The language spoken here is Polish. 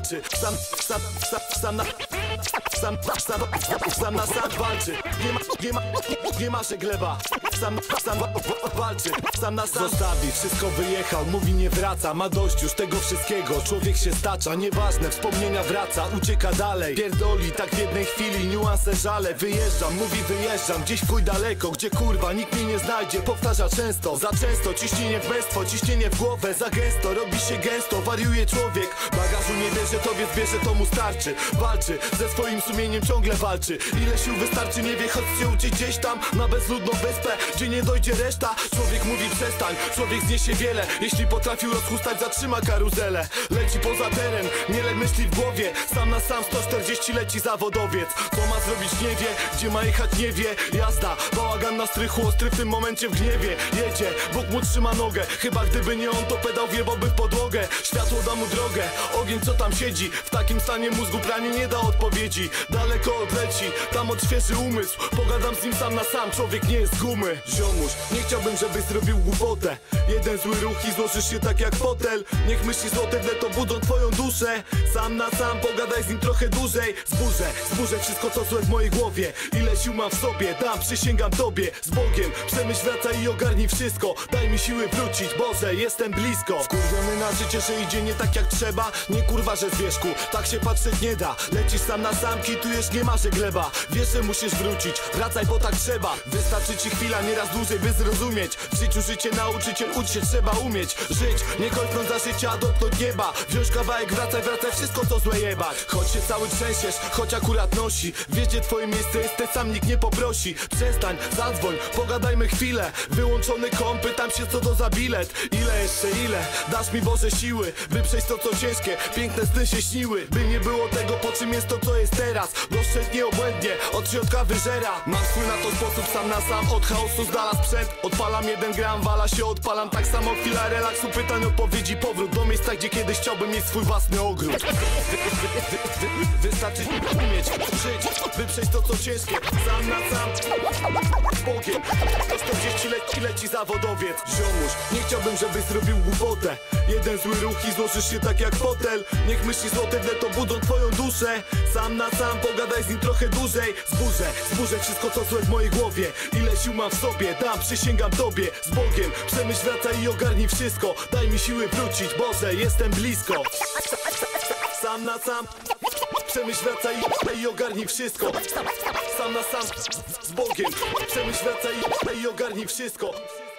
walczy. Sam na sam walczy. Nie ma że gleba. Sam walczy. Sam na sam zostawi, wszystko wyjechał, mówi nie wraca. Ma dość już tego wszystkiego, człowiek się stacza. Nieważne, wspomnienia wraca, ucieka dalej. Pierdoli tak w jednej chwili, niuanse żale. Wyjeżdżam, mówi wyjeżdżam, gdzieś w chuj daleko, gdzie kurwa nikt mnie nie znajdzie. Powtarza często, za często, ciśnienie w męstwo, ciśnienie w głowę. Za gęsto, robi się gęsto, wariuje człowiek. Bagażu nie bierze, to więc bierze, to mu starczy. Walczy, ze swoim sumieniem ciągle walczy. Ile sił wystarczy, nie wie, choć się uczy gdzieś tam na bezludną wyspę, gdzie nie dojdzie reszta. Człowiek mówi przestań, człowiek zniesie wiele. Jeśli potrafił rozchustać, zatrzyma karuzelę. Leci poza teren, miele myśli w głowie. Sam na sam 140 leci zawodowiec. Co ma zrobić nie wie, gdzie ma jechać nie wie. Jazda, bałagan na strychu, ostry w tym momencie w gniewie. Jedzie, Bóg mu trzyma nogę. Chyba gdyby nie on, to pedał wjebałby w podłogę. Światło da mu drogę, ogień co tam siedzi. W takim stanie mózgu pranie nie da odpowiedzi. Daleko odleci, tam odświeży umysł. Pogadam z nim sam na sam, człowiek nie jest z gumy. Ziomuś, nie chciałbym, żebyś zrobił głupotę. Jeden zły ruch i złożysz się tak jak fotel. Niech myśli złote dle to budzą twoją duszę. Sam na sam, pogadaj z nim trochę dłużej. Zburzę wszystko co złe w mojej głowie. Ile sił mam w sobie, dam, przysięgam tobie. Z Bogiem, przemyśl, wracaj i ogarnij wszystko. Daj mi siły wrócić, Boże, jestem blisko. Wkurwiony na życie, że idzie nie tak jak trzeba. Nie kurwa, że zwierzchu, tak się patrzeć nie da. Lecisz sam na sam, kitujesz, nie ma że gleba. Wiesz, że musisz wrócić, wracaj, bo tak trzeba. Wystarczy ci chwila, nieraz dłużej, by zrozumieć. W życiu życie nauczyciel, ucz się trzeba umieć. Żyć, nie kończąc za życia, a dotknąć nieba. Wziąć kawałek, wracaj, wszystko co złe jebać. Choć się cały trzęsiesz, choć akurat nosi. Wiesz, gdzie twoje miejsce jest, ten sam nikt nie poprosi. Przestań, zadzwoń, pogadajmy chwilę. Wyłączony komp, pytam się co to za bilet. Ile jeszcze, ile? Dasz mi Boże siły, by przejść to co ciężkie. Piękne sny się śniły, by nie było tego po czym jest to co jest teraz. Doszczętnie obłędnie, od środka wyżera. Mam swój na to sposób, sam na sam. Od chaosu z dala sprzęt, odpalam 1 gram, wala się odpalam. Tak samo chwila relaksu, pytań, odpowiedzi, powrót do miejsca, gdzie kiedyś chciałbym mieć swój własny ogród. Wystarczy umieć żyć, by przejść to co ciężkie. Sam na sam, z Bogiem. 140 leci zawodowiec. Ziomuś, nie chciałbym, żebyś zrobił głupotę. Jeden zły ruch i złożysz się tak jak fotel. Niech myśli złote dle to budzą twoją duszę. Sam na sam, pogadaj z nim trochę dłużej. Zburzę wszystko co złe w mojej głowie. Ile sił mam w sobie, dam, przysięgam tobie. Z Bogiem, przemyśl, wracaj i ogarnij wszystko. Daj mi siły wrócić, Boże, jestem blisko. Sam na sam, przemyśl, wracaj i ogarnij wszystko. Sam na sam, z Bogiem, przemyśl, wracaj i ogarnij wszystko.